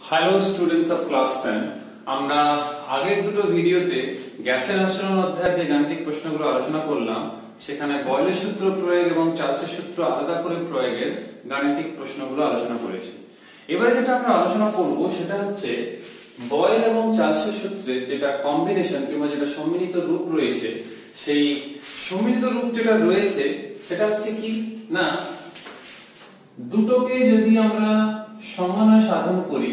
Hello students of class 10 আমরা আগের দুটো ভিডিওতে গ্যাসের আচরণ অধ্যায়ের যে গাণিতিক প্রশ্নগুলো আলোচনা করলাম সেখানে বয়লের সূত্র প্রয়োগ এবং চার্লসের সূত্র আলাদা করে প্রয়োগের গাণিতিক প্রশ্নগুলো আলোচনা করেছি। এবারে যেটা আমরা আলোচনা করব সেটা হচ্ছে বয়েল এবং চার্লসের সূত্রের যেটা কম্বিনেশন কিংবা যেটা সম্মিলিত রূপ রয়েছে, সেই সম্মিলিত রূপ যেটা রয়েছে সেটা হচ্ছে কি না, দুটোকে যদি আমরা সমন্বয় সাধন করি,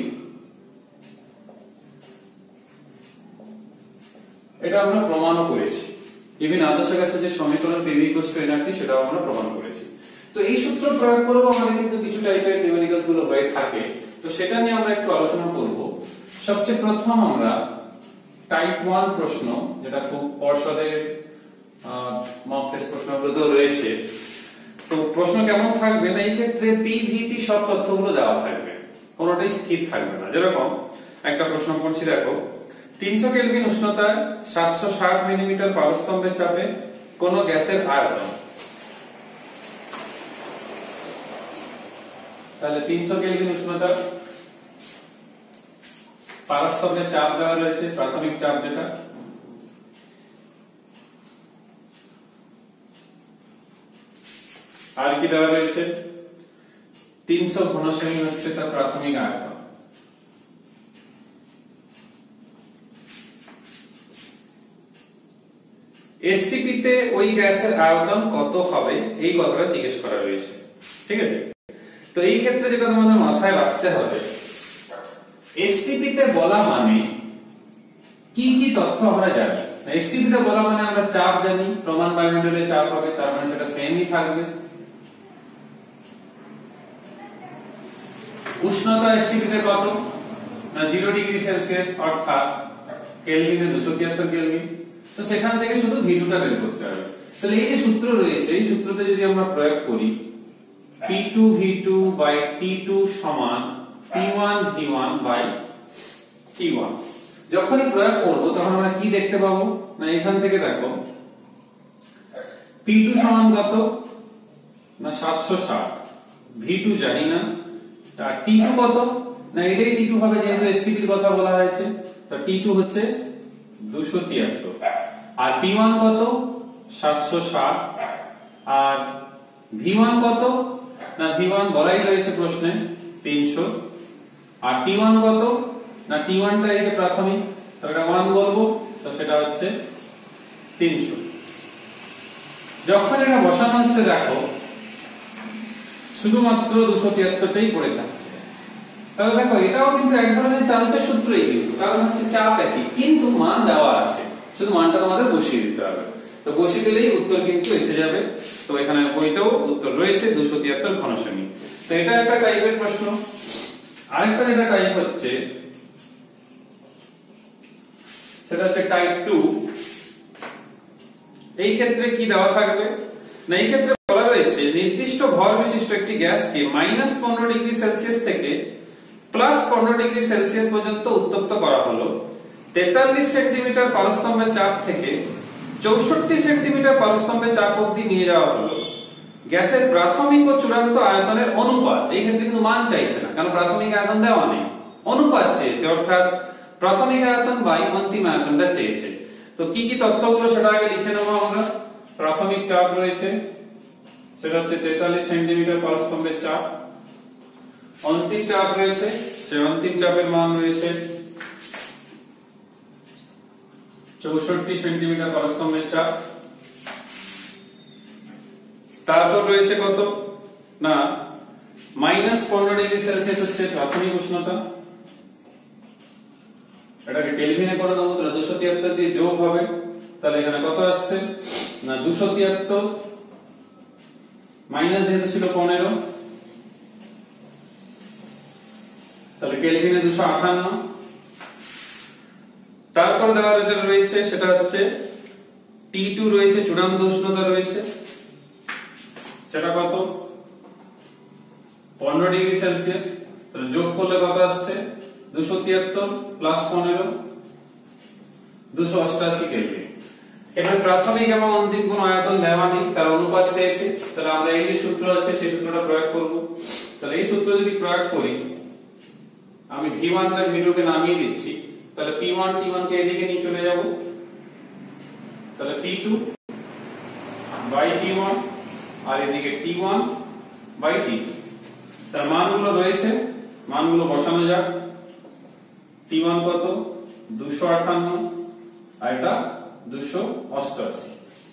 এটা আমরা প্রমাণও করেছি। ইভেন আদর্শ গ্যাসের যে সমীকরণ PV = nRT সেটাও আমরা প্রমাণ করেছি। তো এই সূত্র প্রয়োগ করেও আমাদের কিন্তু কিছু টাইপের নিউমেরিক্যালস গুলো হয়ে থাকে, তো সেটা নিয়ে আমরা একটু আলোচনা করব। সবচেয়ে প্রথম আমরা টাইপ 1 প্রশ্ন, যেটা খুব পর্ষদের মক টেস্ট প্রশ্নগুলো রয়েছে, তো প্রশ্ন কেমন থাকবে না, এই ক্ষেত্রে PVT সব তথ্যগুলো দেওয়া থাকবে, কোনোটাই স্থির থাকবে না। যেরকম একটা প্রশ্ন পড়ছি, দেখো 300 কেলভিন উষ্ণতায় 760 মিলিমিটার পারস্তম্ভের চাপে কোন গ্যাসের আয়তন। তাহলে 300 কেলভিন উষ্ণতা, পারস্তম্ভের চাপ দেওয়া রয়েছে, প্রাথমিক চাপ যেটা, আর কি দেওয়া রয়েছে 300 ঘনসেমি হচ্ছে তার প্রাথমিক আয়তন। এসটিপি তে ওই গ্যাসের আয়তন কত হবে এই কথাটা জিজ্ঞেস করা রয়েছে, ঠিক আছে। তো এই ক্ষেত্রে যেটা তোমাদের মাথায় রাখতে হবে, এসটিপি তে বলা মানে কি কি তথ্য আমরা জানি। এসটিপি তে বলা মানে আমরা চাপ জানি, প্রমাণ বায়ুমণ্ডলে চাপ হবে, তার মানে সেটা সেমই থাকবে। উষ্ণতা এসটিপি তে কত না 0 ডিগ্রি সেলসিয়াস, অর্থাৎ কেলভিনে 273 কেলভিন। তো সেখান থেকে শুধু V2 টা বের করতে হবে। তাহলে এই যে সূত্র রয়েছে, এই সূত্রতে যদি আমরা প্রয়োগ করি P2 V2 বাই T2 সমান P1 V1 বাই T1, যখনই প্রয়োগ করব তখন আমরা কি দেখতে পাবো না, এখান থেকে দেখো P2 সমান কত না 760, V2 জানি না, আর T2 কত না, এটাই T2 হবে যেহেতু STP এর কথা বলা হয়েছে। তো T2 হচ্ছে 273, আর P1 কত 760, আর V1 কত না, V1 বলাই রয়েছে প্রশ্নে 300, আর T1 কত না, T1 টা এই যে প্রাথমিক, তো এটা 1 বলবো, তো সেটা হচ্ছে 300। যখন এটা বসানো হচ্ছে দেখো শুধুমাত্র 273 টাই পড়ে থাকছে। তাহলে দেখো এটাও কিন্তু এক ধরনের চার্লসের সূত্রই, কিন্তু কারণ হচ্ছে চাপ একই কিন্তু মান দেওয়া আছে, শুধু মানটা তোমাদের বসিয়ে দিতে হবে। তো বসিয়ে দিলেই উত্তর কিন্তু এসে যাবে। তো এখানে বইতেও উত্তর রয়েছে 273 ঘনসেমি। তো এটা একটা টাইপের প্রশ্ন। আরেকটা যেটা টাইপ হচ্ছে সেটা হচ্ছে টাইপ 2। এই ক্ষেত্রে কি দেওয়া থাকবে না, এই ক্ষেত্রে বলা রয়েছে নির্দিষ্ট ভর বিশিষ্ট একটি গ্যাসকে -15 ডিগ্রি সেলসিয়াস থেকে +15 ডিগ্রি সেলসিয়াস পর্যন্ত উত্তপ্ত করা হলো। 43 সেন্টিমিটার পারস্তম্ভের চাপ থেকে 64 সেন্টিমিটার পারস্তম্ভের চাপ অবধি নিয়ে যাওয়া হলো। গ্যাসের প্রাথমিক ও চূড়ান্ত আয়তনের অনুপাত, এই ক্ষেত্রে কিন্তু মান চাইছে না, কারণ প্রাথমিক আয়তন দেওয়া নেই, অনুপাত চেয়েছে, অর্থাৎ প্রাথমিক আয়তন বাই অন্তিম আয়তনটা চেয়েছে। তো কি কি তথ্যগুলো সেটা আগে লিখে নেবো আমরা। প্রাথমিক চাপ রয়েছে, সেটা হচ্ছে 43 সেন্টিমিটার পারস্তম্ভের চাপ। অন্তিম চাপ রয়েছে, সেই অন্তিম চাপের মান রয়েছে 64 সেন্টিমিটার পারস্তম্ভের চাপ। তারপর রয়েছে কত না -15 ডিগ্রি সেলসিয়াস হচ্ছে প্রাথমিক উষ্ণতা, এটাকে কেলভিনে করে দেবো, তাহলে 273 দিয়ে যোগ হবে, তাহলে এখানে কত আসছে না 273 মাইনাস যেহেতু ছিল 15, তাহলে কেলভিনে 258। তারপর দেওয়া রয়েছে সেটা হচ্ছে T2 রয়েছে, চূড়ান্ত উষ্ণতা রয়েছে, সেটা কত 15 ডিগ্রি সেলসিয়াস। তাহলে যোগ করলে কত আসছে 273 প্লাস 15 288 কেলভিন। এখানে প্রাথমিক এবং অন্তিম কোন আয়তন দেওয়া নেই, তার অনুপাত চেয়েছে। তাহলে আমরা এই যে সূত্র আছে সেই সূত্রটা প্রয়োগ করব। তাহলে এই সূত্র যদি প্রয়োগ করি, আমি আমি v1 বাই v2 কে নামিয়ে দিচ্ছি, তাহলে p1 t1 কে এদিকে নিয়ে চলে যাব, তাহলে p2 বাই t1 আর এদিকে t1 বাই t2। তার মানগুলো রয়েছে, মানগুলো বসানো যাক। t1 কত 258 আর এটা 288।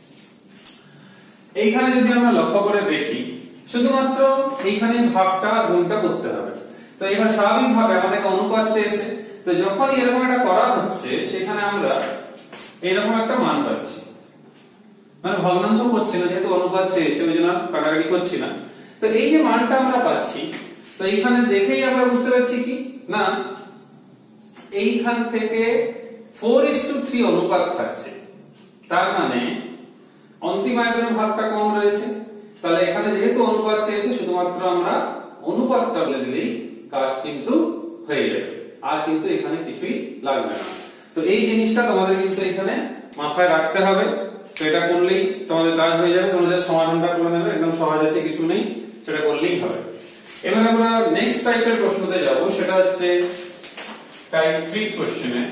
এইখানে যদি আমরা লক্ষ্য করে দেখি শুধুমাত্র এইখানে ভাগটা গুণটা করতে হবে। তো এখানে স্বাভাবিকভাবে আমাদের অনুপাত চেয়েছে, তো যখন এরকম একটা করা হচ্ছে সেখানে আমরা এরকম একটা মান পাচ্ছি, মানে ভগ্নাংশ করছি না, যেহেতু অনুপাত চেয়েছে ওই জন্য কাটাকাটি করছি না। তো এই যে মানটা আমরা পাচ্ছি, তো এইখানে দেখেই আমরা বুঝতে পারছি কি না এইখান থেকে 4:3 অনুপাত থাকছে, তার মানে অন্তিম আয়তনের ভাগটা কম রয়েছে। তাহলে এখানে যেহেতু অনুপাত চেয়েছে শুধুমাত্র আমরা অনুপাতটা বলে দিলেই কাজ কিন্তু হয়ে যাবে, আর কিন্তু এখানে কিছুই লাগবে না। তো এই জিনিসটা তোমাদের কিন্তু এখানে মাথায় রাখতে হবে। তো এটা করলেই তোমাদের কাজ হয়ে যাবে, তোমাদের সমাধানটা করে নেবে, একদম সহজ আছে, কিছু নেই, সেটা করলেই হবে। এবার আমরা নেক্সট টাইপের প্রশ্নতে যাব, সেটা হচ্ছে টাইপ 3 কোশ্চেনে।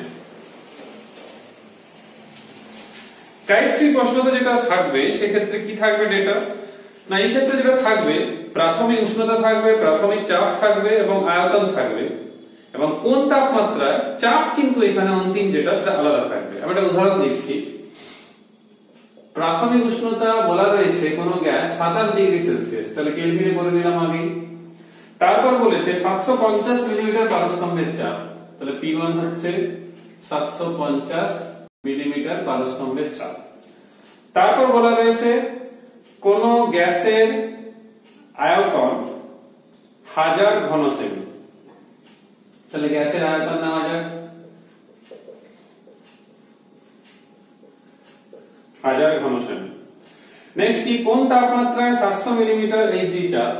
টাইপ 3 প্রশ্নতে যেটা থাকবে সেক্ষেত্রে কি থাকবে ডেটা না, এই ক্ষেত্রে যেটা থাকবে প্রাথমিক উষ্ণতা থাকবে, প্রাথমিক চাপ থাকবে এবং আয়তন থাকবে, এবং কোন তাপমাত্রায় চাপ কিন্তু এখানে অন্তিম যেটা সেটা আলাদা থাকবে। আমি একটা উদাহরণ দিচ্ছি। প্রাথমিক উষ্ণতা বলা রয়েছে কোন গ্যাস 27 ডিগ্রি সেলসিয়াস, তাহলে কেলভিনে করে নিলাম আগে। তারপর বলেছে 750 মিলিমিটার পারস্তম্ভের চাপ, তাহলে P1 হচ্ছে 750 মিলিমিটার পারস্তম্ভের চাপ। তারপর বলা রয়েছে কোন গ্যাসের আয়তন 1000 ঘন সেমি, তাহলে গ্যাসের আয়তন নেওয়া যাক 1000 ঘন সেমি। নেক্সট কি কোন তাপমাত্রায় 700 মিলিমিটার এইচজি চাপ,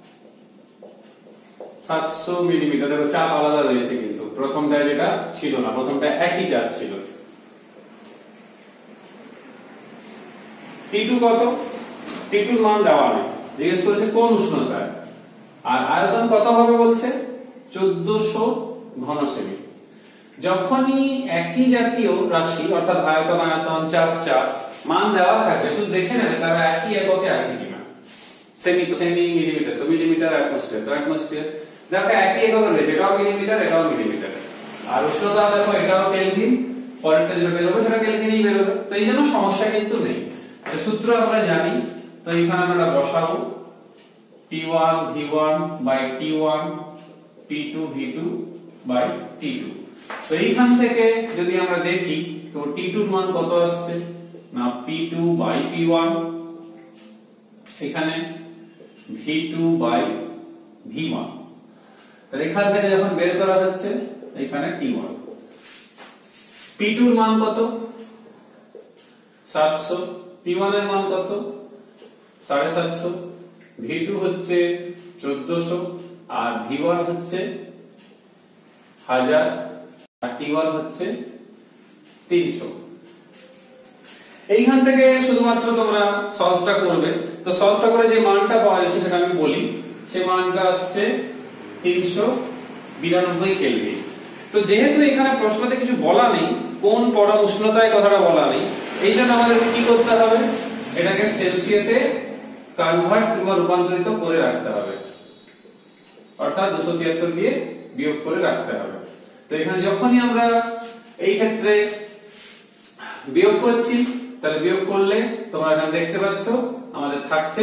700 মিলিমিটার, দেখো চাপ আলাদা রয়েছে কিন্তু প্রথমটায় যেটা ছিল না, প্রথমটায় একই চাপ ছিল। T2 কত, T2 এর মান দেওয়া নেই, জিজ্ঞেস করেছে কোন উষ্ণতায়, আর আয়তন কত হবে বলছে 1400 ঘন সেমি। যখনই একই জাতীয় রাশি অর্থাৎ আয়তন আয়তন চাপ চাপ মান দেওয়া থাকবে, শুধু দেখে নেবে তারা একই এককে আছে কিনা। সেমি সেমি মিলিমিটার, তো মিলিমিটার, অ্যাটমসফিয়ার তো অ্যাটমসফিয়ার, দেখো একই এককে রয়েছে, এটাও মিলিমিটার এটাও মিলিমিটার। আর উষ্ণতা দেখো এটাও কেলভিন, পরেরটা যেটা বেরোবে সেটা কেলভিনেই বেরোবে, তো এই জন্য সমস্যা কিন্তু নেই। তো সূত্র আমরা জানি, তো এখানে আমরা বসাবো P1 V1 by T1 P2 V2 by T2। তো এইখান থেকে যদি আমরা দেখি তো T2 এর মান কত আসছে না P2 বাই P1, এখানে V2 বাই V1। তাহলে এখান থেকে যখন বের করা হচ্ছে এখানে T1, P2 এর মান কত 700, P1 এর মান কত 750, V2 হচ্ছে 1400 আর V1 হচ্ছে 1000 আর T1 হচ্ছে 300। এইখান থেকে শুধুমাত্র তোমরা সলভটা করবে। তো সলভটা করে যে মানটা পাওয়া যাচ্ছে সেটা আমি বলি, সেই মানটা আসছে 392 কেলভিন। তো যেহেতু এখানে প্রশ্নতে কিছু বলা নেই, কোন পরম উষ্ণতায় কথাটা বলা নেই, এই জন্য আমাদের কি করতে হবে, এটাকে সেলসিয়াসে কনভার্ট কিংবা রূপান্তরিত করে রাখতে হবে, অর্থাৎ 273 দিয়ে বিয়োগ করে রাখতে হবে। তো এখানে যখনই আমরা এই ক্ষেত্রে বিয়োগ করছি, তাহলে বিয়োগ করলে তোমরা এখানে দেখতে পাচ্ছ আমাদের থাকছে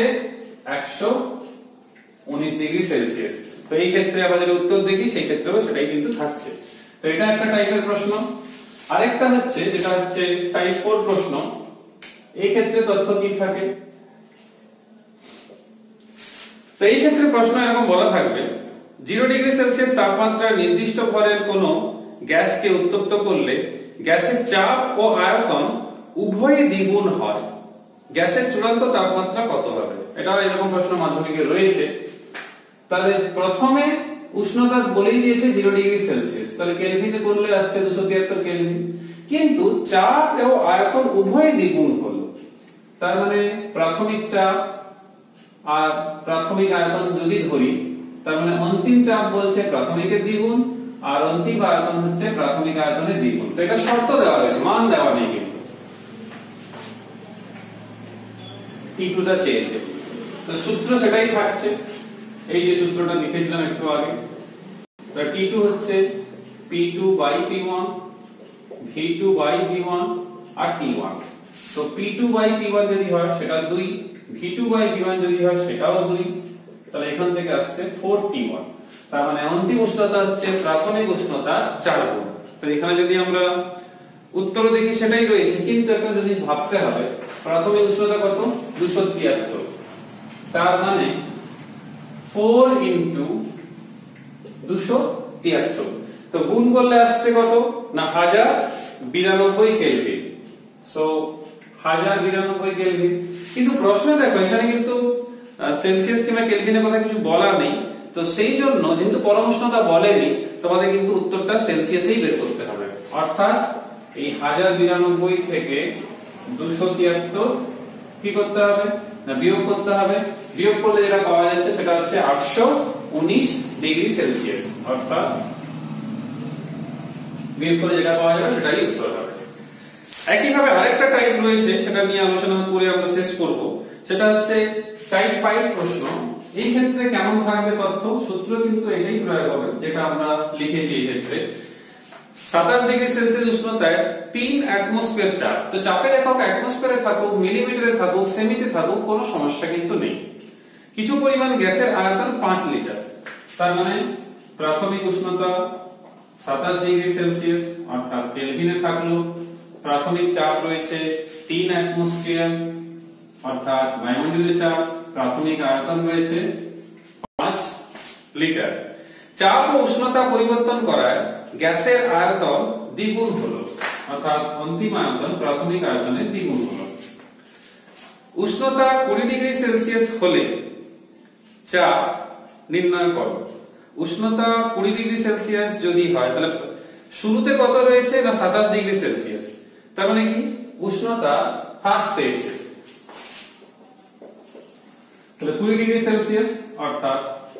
119 ডিগ্রি সেলসিয়াস। তো এই ক্ষেত্রে আমরা যদি উত্তর দেখি সেই ক্ষেত্রেও সেটাই কিন্তু থাকছে। তো এটা একটা টাইপের প্রশ্ন। আরেকটা হচ্ছে যেটা হচ্ছে টাইপ 4 প্রশ্ন। এই ক্ষেত্রে তথ্য কি থাকে, তো এই ক্ষেত্রে প্রশ্ন এরকম বলা থাকবে 0 ডিগ্রি সেলসিয়াস তাপমাত্রায় নির্দিষ্ট ভরের কোন গ্যাসকে উত্তপ্ত করলে গ্যাসের চাপ ও আয়তন উভয়ই দ্বিগুণ হয়, গ্যাসের চূড়ান্ত তাপমাত্রা কত হবে। এটাও এরকম প্রশ্ন মাধ্যমিকে রয়েছে। তাহলে প্রথমে উষ্ণতা বলেই দিয়েছে 0 ডিগ্রি সেলসিয়াস, তাহলে কেলভিনে করলে আসছে 273 কেলভিন, কিন্তু চাপ ও আয়তন উভয়ই দ্বিগুণ হলো, তার মানে প্রাথমিক চাপ আর প্রাথমিক আয়তন যদি ধরি, তার মানে অন্তিম চাপ বলছে প্রাথমিকের দ্বিগুণ আর অন্তিম আয়তন হচ্ছে প্রাথমিক আয়তনের দ্বিগুণ। তো এটা শর্ত দেওয়া রয়েছে, মান দেওয়া নেই কিন্তু। T2 টা চেয়েছে, তো সূত্র সেটাই থাকছে, এই যে সূত্রটা লিখেছিলাম একটু আগে। তো T2 হচ্ছে P2 by P1, V2 by V1 R T1। তো P2 বাই P1 যদি হয় সেটা 2, V2 বাই V1 যদি হয় সেটাও 2, তাহলে এখান থেকে আসছে 4T1। তার মানে অন্তিম উষ্ণতা হচ্ছে প্রাথমিক উষ্ণতা 4 গুণ। তো এখানে যদি আমরা উত্তর দেখি সেটাই রয়েছে, কিন্তু একটা জিনিস ভাবতে হবে, প্রাথমিক উষ্ণতা কত? 273। তার মানে 4 ইনটু 273, তো গুণ করলে আসছে কত না 1092 কেলভিন। So 1092 kelvin. কিন্তু প্রশ্নে দেখো এখানে কিন্তু সেলসিয়াস কিংবা কেলভিনের কথা কিছু বলা নেই, তো সেই জন্য যেহেতু পরম উষ্ণতা বলেনি, তোমাদের কিন্তু উত্তরটা সেলসিয়াসেই বের করতে হবে। অর্থাৎ এই 1092 থেকে 273 কি করতে হবে না বিয়োগ করতে হবে। বিয়োগ করলে যেটা পাওয়া যাচ্ছে সেটা হচ্ছে 819 ডিগ্রি সেলসিয়াস। অর্থাৎ বিয়োগ করে যেটা পাওয়া যাবে সেটাই উত্তর হবে। একইভাবে আরেকটা টাইপ রয়েছে, সেটা নিয়ে আলোচনা করে আমরা শেষ করব। সেটা হচ্ছে টাইপ 5 প্রশ্ন। এই ক্ষেত্রে কেমন থাকবে তথ্য? সূত্র কিন্তু এটাই প্রয়োগ হবে যেটা আমরা লিখেছি এই ক্ষেত্রে। 27 ডিগ্রি সেলসিয়াস উষ্ণতায় 3 অ্যাটমোস্ফিয়ার চাপ। তো চাপের একক অ্যাটমোস্ফিয়ারে থাকুক, মিলিমিটারে থাকুক, সেমিতে থাকুক, কোনো সমস্যা কিন্তু নেই। কিছু পরিমাণ গ্যাসের আয়তন 5 লিটার। তার মানে প্রাথমিক উষ্ণতা 27 ডিগ্রি সেলসিয়াস অর্থাৎ কেলভিনে থাকলো, প্রাথমিক চাপ রয়েছে 3 অ্যাটমোস্ফিয়ার অর্থাৎ বায়ুমণ্ডলীয় চাপ, প্রাথমিক আয়তন রয়েছে 5 লিটার। চাপ ও উষ্ণতা পরিবর্তন করায় গ্যাসের আয়তন দ্বিগুণ হলো, অর্থাৎ অন্তিম আয়তন প্রাথমিক আয়তনের দ্বিগুণ হলো। উষ্ণতা 20 ডিগ্রি সেলসিয়াস হলে চাপ নির্ণয় করো। উষ্ণতা 20 ডিগ্রি সেলসিয়াস যদি হয় তাহলে শুরুতে কত রয়েছে না 27 ডিগ্রি সেলসিয়াস। তার মানে কি উষ্ণতা হ্রাস পেয়েছে, তাহলে 20 ডিগ্রি সেলসিয়াস অর্থাৎ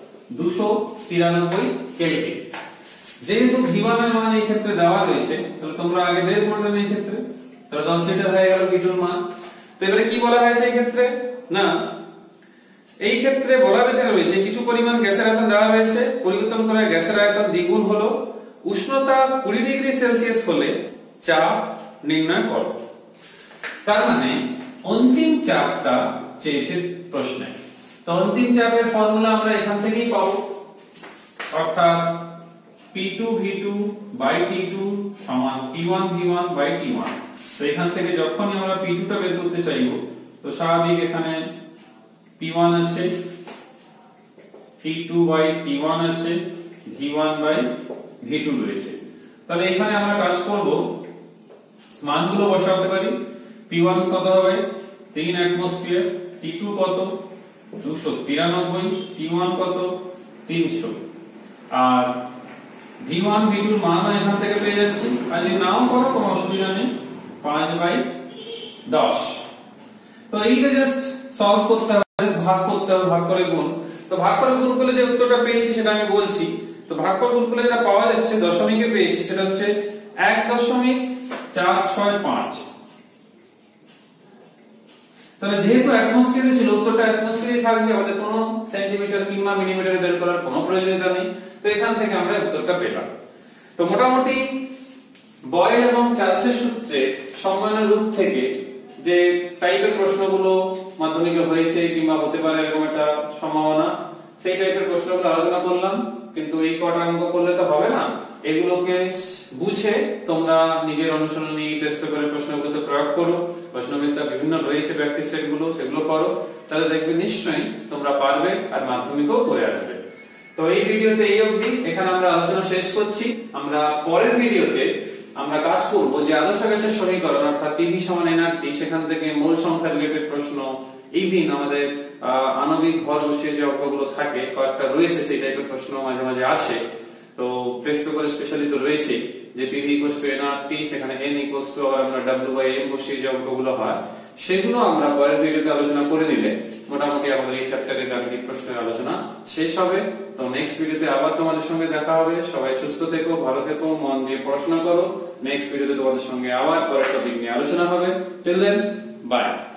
293 কেলভিন। যেহেতু V1 এর মান এই ক্ষেত্রে দেওয়া রয়েছে, তাহলে তোমরা আগে বের করবে এই ক্ষেত্রে, তাহলে 10 লিটার হয়ে গেল V2 এর মান। তো এবারে কি বলা হয়েছে এই ক্ষেত্রে না, এই ক্ষেত্রে বলা রয়েছে কিছু পরিমাণ গ্যাসের আয়তন দেওয়া হয়েছে, পরিবর্তন করে গ্যাসের আয়তন দ্বিগুণ হলো। উষ্ণতা 20 ডিগ্রি সেলসিয়াস হলে চাপ নির্ণয় করো। তার মানে অন্তিম চাপটা চেয়েছে প্রশ্নে। তো অন্তিম চাপের ফর্মুলা আমরা এখান থেকেই পাবো, অর্থাৎ P2 V2 বাই T2 সমান P1 V1 বাই T1। তো এখান থেকে যখনই আমরা P2 টা বের করতে চাইবো, তো স্বাভাবিক এখানে P1 আছে, T2 বাই T1 আছে, V1 বাই V2 রয়েছে। তাহলে এখানে আমরা কাজ করব, মানগুলো বসাতে পারি। P1 কত হবে 3 অ্যাটমোস্ফিয়ার, T2 কত 293, T1 কত 300, আর V1 V2 এর মান এখান থেকে পেয়ে যাচ্ছি। আর যদি নাও করো কোনো অসুবিধা নেই, 5/10। তো এইটা জাস্ট সলভ করতে হবে, ভাগ করতে হবে, ভাগ করে গুণ। তো ভাগ করে গুণ করলে যে উত্তরটা পেয়েছি সেটা আমি বলছি। তো ভাগ করে গুণ করলে যেটা পাওয়া যাচ্ছে দশমিকে পেয়েছি, সেটা হচ্ছে 1.465। তাহলে যেহেতু অ্যাটমোস্ফিয়ারে ছিল, উত্তরটা অ্যাটমোস্ফিয়ারে থাকবে, আমাদের কোনো সেন্টিমিটার কিংবা মিলিমিটারে বের করার কোনো প্রয়োজনীয়তা নেই। তো এখান থেকে আমরা উত্তরটা পেলাম। তো মোটামুটি বয়েল এবং চার্লসের সূত্রে সম্মানের রূপ থেকে যে টাইপের প্রশ্নগুলো মাধ্যমিকে হয়েছে কিংবা হতে পারে এরকম একটা সম্ভাবনা, সেই টাইপের প্রশ্নগুলো আলোচনা করলাম। কিন্তু এই কটা অঙ্ক করলে তো হবে না, এগুলোকে বুঝে তোমরা নিজের অনুশীলনী টেস্ট পেপারের প্রশ্নগুলোতে প্রয়োগ করো। প্রশ্নবিদ্যা বিভিন্ন রয়েছে প্র্যাকটিস সেটগুলো, সেগুলো করো, তাহলে দেখবে নিশ্চয়ই তোমরা পারবে আর মাধ্যমিকও করে আসবে। তো এই ভিডিওতে এই অবধি, এখানে আমরা আলোচনা শেষ করছি। আমরা পরের ভিডিওতে আমরা কাজ করব যে আদর্শ গ্যাসের সমীকরণ অর্থাৎ PV সমান nRT, সেখান থেকে মোল সংখ্যা রিলেটেড প্রশ্ন, ইভিন আমাদের আণবিক ভর বসিয়ে যে অঙ্কগুলো থাকে কয়েকটা রয়েছে, সেই টাইপের প্রশ্ন মাঝে মাঝে আসে। তো টেস্ট পেপারে স্পেশালি তো রয়েছে যে PV nRT, সেখানে n আমরা W/m বসিয়ে যে অঙ্কগুলো হয়, সেগুলো আমরা পরের ভিডিওতে আলোচনা করে নিলে মোটামুটি আমাদের এই চ্যাপ্টারের গাণিতিক প্রশ্নের আলোচনা শেষ হবে। তো নেক্সট ভিডিওতে আবার তোমাদের সঙ্গে দেখা হবে। সবাই সুস্থ থেকো, ভালো থেকো, মন দিয়ে পড়াশোনা করো। নেক্সট ভিডিওতে তোমাদের সঙ্গে আবার পরের টপিক নিয়ে আলোচনা হবে। Till then, by.